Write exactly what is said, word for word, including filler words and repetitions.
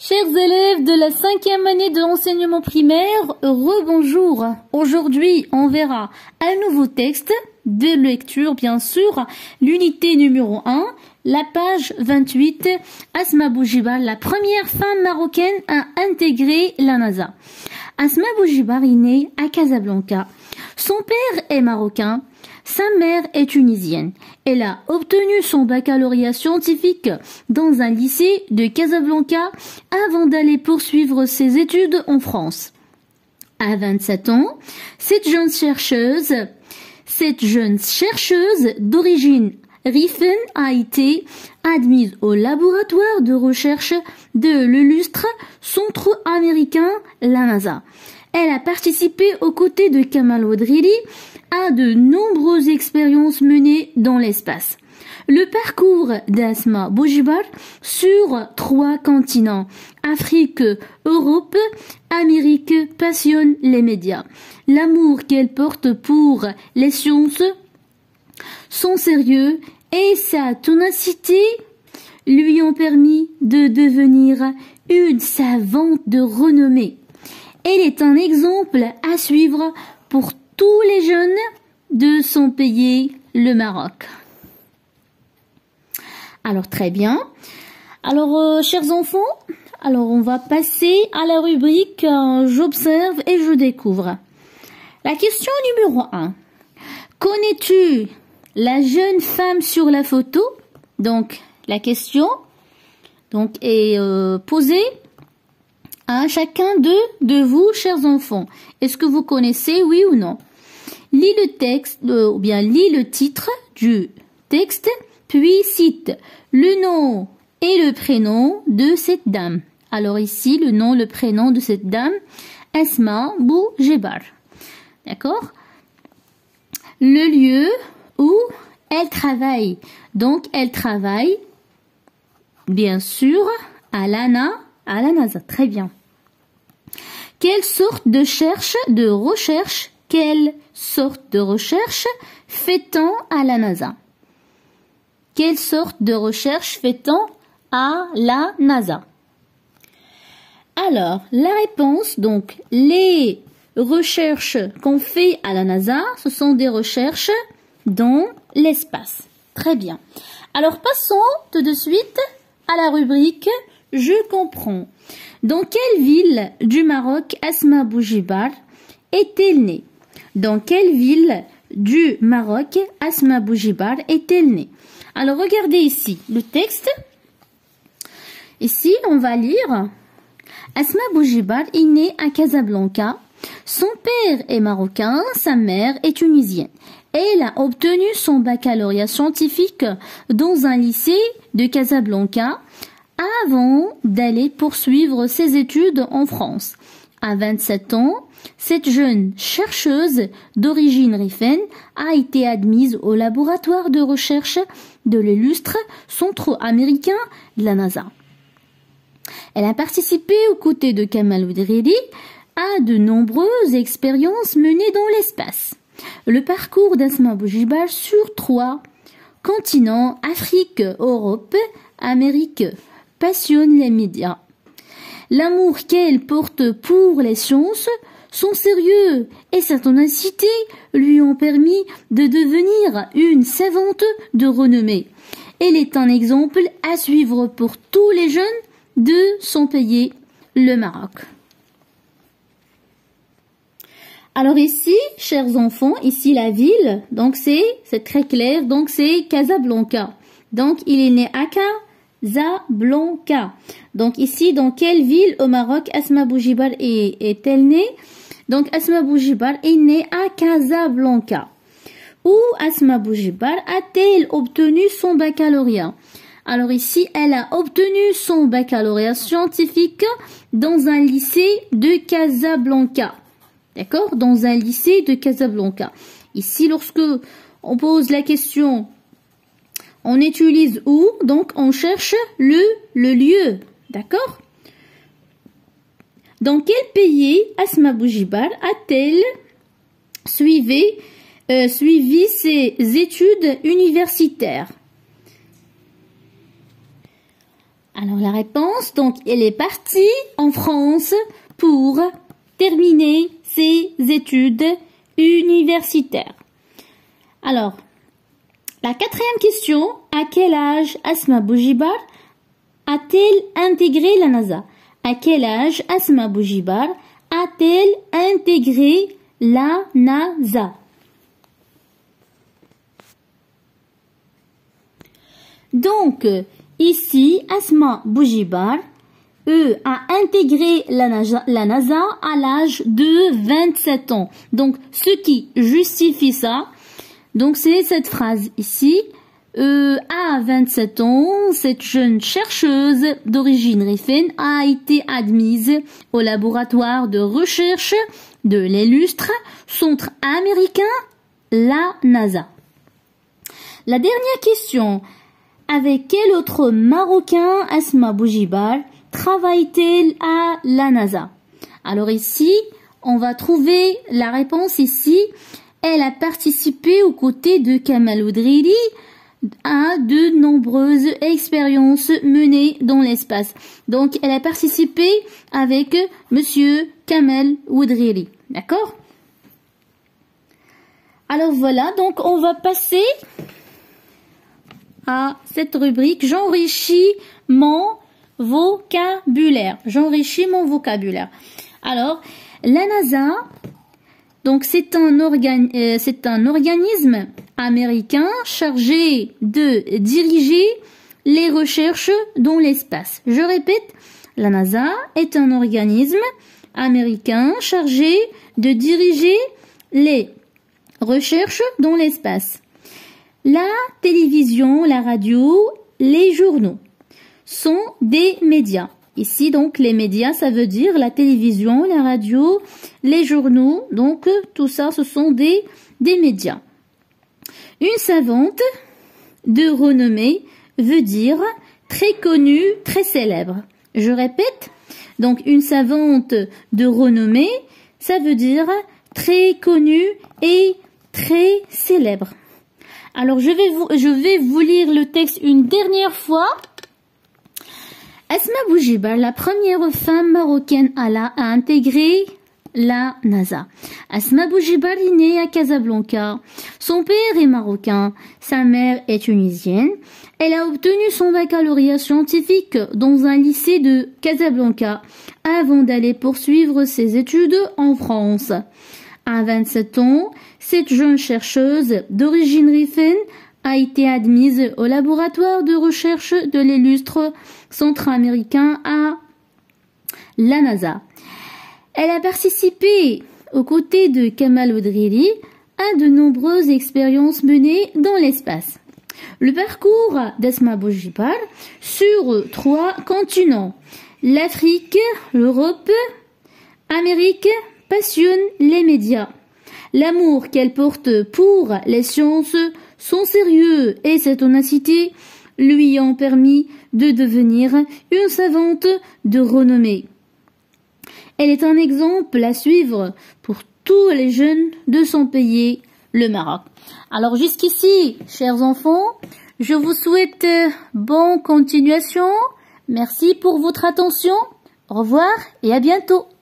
Chers élèves de la cinquième année de l'enseignement primaire, rebonjour. Aujourd'hui, on verra un nouveau texte de lecture, bien sûr, l'unité numéro un, la page vingt-huit, Asma Boujibar, la première femme marocaine à intégrer la NASA. Asma Boujibar est née à Casablanca. Son père est marocain, sa mère est tunisienne. Elle a obtenu son baccalauréat scientifique dans un lycée de Casablanca avant d'aller poursuivre ses études en France. À vingt-sept ans, cette jeune chercheuse, cette jeune chercheuse d'origine rifaine a été admise au laboratoire de recherche de l'illustre centre américain, la NASA. Elle a participé aux côtés de Kamal Wadriri à de nombreuses expériences menées dans l'espace. Le parcours d'Asma Boujibar sur trois continents, Afrique, Europe, Amérique, passionne les médias. L'amour qu'elle porte pour les sciences, son sérieux et sa ténacité lui ont permis de devenir une savante de renommée. Elle est un exemple à suivre pour tous les jeunes de son pays, le Maroc. Alors très bien. Alors euh, chers enfants, alors on va passer à la rubrique euh, j'observe et je découvre. La question numéro un. Connais-tu la jeune femme sur la photo? Donc la question donc est euh, posée à chacun de, de vous, chers enfants. Est-ce que vous connaissez, oui ou non? Lis le texte, euh, ou bien lis le titre du texte, puis cite le nom et le prénom de cette dame. Alors ici, le nom, le prénom de cette dame, Asma Boujibar. D'accord? Le lieu où elle travaille. Donc, elle travaille, bien sûr, à l'ANA, à la NASA. Très bien. Quelle sorte de recherche, de recherche, quelle sorte de recherche fait-on à la NASA? Quelle sorte de recherche fait-on à la NASA? Alors, la réponse, donc, les recherches qu'on fait à la NASA, ce sont des recherches dans l'espace. Très bien. Alors, passons tout de suite à la rubrique « Je comprends ». Dans quelle ville du Maroc Asma Boujibar est-elle née? Dans quelle ville du Maroc Asma Boujibar est-elle née? Alors regardez ici le texte. Ici on va lire. Asma Boujibar est née à Casablanca. Son père est marocain, sa mère est tunisienne. Elle a obtenu son baccalauréat scientifique dans un lycée de Casablanca avant d'aller poursuivre ses études en France. À vingt-sept ans, cette jeune chercheuse d'origine rifaine a été admise au laboratoire de recherche de l'illustre centre américain, la NASA. Elle a participé aux côtés de Kamal Wadriri à de nombreuses expériences menées dans l'espace. Le parcours d'Asma Boujibar sur trois continents, Afrique, Europe, Amérique, passionne les médias. L'amour qu'elle porte pour les sciences, son sérieux et sa ténacité lui ont permis de devenir une savante de renommée. Elle est un exemple à suivre pour tous les jeunes de son pays, le Maroc. Alors ici, chers enfants, ici la ville, donc c'est c'est très clair, donc c'est Casablanca. Donc il est né à Casablanca. Donc ici, dans quelle ville au Maroc Asma Boujibar est, est-elle née? Donc Asma Boujibar est née à Casablanca. Où Asma Boujibar a-t-elle obtenu son baccalauréat? Alors ici, elle a obtenu son baccalauréat scientifique dans un lycée de Casablanca. D'accord? Dans un lycée de Casablanca. Ici, lorsque on pose la question, on utilise où? Donc, on cherche le, le lieu. D'accord? Dans quel pays Asma Boujibar a-t-elle suivi, euh, suivi ses études universitaires? Alors la réponse, donc elle est partie en France pour terminer ses études universitaires. Alors, la quatrième question, à quel âge Asma Bougibar a-t-elle intégré la NASA? À quel âge Asma Bougibar a-t-elle intégré la NASA? Donc, ici, Asma Bougibar euh, a intégré la NASA, la NASA à l'âge de vingt-sept ans. Donc, ce qui justifie ça, donc c'est cette phrase ici. Euh, à vingt-sept ans, cette jeune chercheuse d'origine rifaine a été admise au laboratoire de recherche de l'illustre centre américain, la NASA. La dernière question. Avec quel autre Marocain Asma Bougibar travaille-t-elle à la NASA? Alors ici, on va trouver la réponse ici. Elle a participé aux côtés de Kamel Oudrihli à de nombreuses expériences menées dans l'espace. Donc, elle a participé avec Monsieur Kamel Oudrihli. D'accord? Alors voilà, donc on va passer à cette rubrique. J'enrichis mon vocabulaire. J'enrichis mon vocabulaire. Alors, la NASA, donc c'est un, organ, euh, c'est un organisme américain chargé de diriger les recherches dans l'espace. Je répète, la NASA est un organisme américain chargé de diriger les recherches dans l'espace. La télévision, la radio, les journaux sont des médias. Ici, donc, les médias, ça veut dire la télévision, la radio, les journaux. Donc, tout ça, ce sont des, des médias. Une savante de renommée veut dire très connue, très célèbre. Je répète. Donc, une savante de renommée, ça veut dire très connue et très célèbre. Alors, je vais vous, je vais vous lire le texte une dernière fois. Asma Bougibar, la première femme marocaine à, la, à intégrer la NASA. Asma Bougibar est née à Casablanca. Son père est marocain, sa mère est tunisienne. Elle a obtenu son baccalauréat scientifique dans un lycée de Casablanca avant d'aller poursuivre ses études en France. À vingt-sept ans, cette jeune chercheuse d'origine rifaine a été admise au laboratoire de recherche de l'illustre centre américain à la NASA. Elle a participé aux côtés de Kamel Oudrihli à de nombreuses expériences menées dans l'espace. Le parcours d'Asma Bougibar sur trois continents, l'Afrique, l'Europe, l'Amérique, passionne les médias. L'amour qu'elle porte pour les sciences, son sérieux et sa ténacité lui ont permis de devenir une savante de renommée. Elle est un exemple à suivre pour tous les jeunes de son pays, le Maroc. Alors jusqu'ici, chers enfants, je vous souhaite bonne continuation. Merci pour votre attention. Au revoir et à bientôt.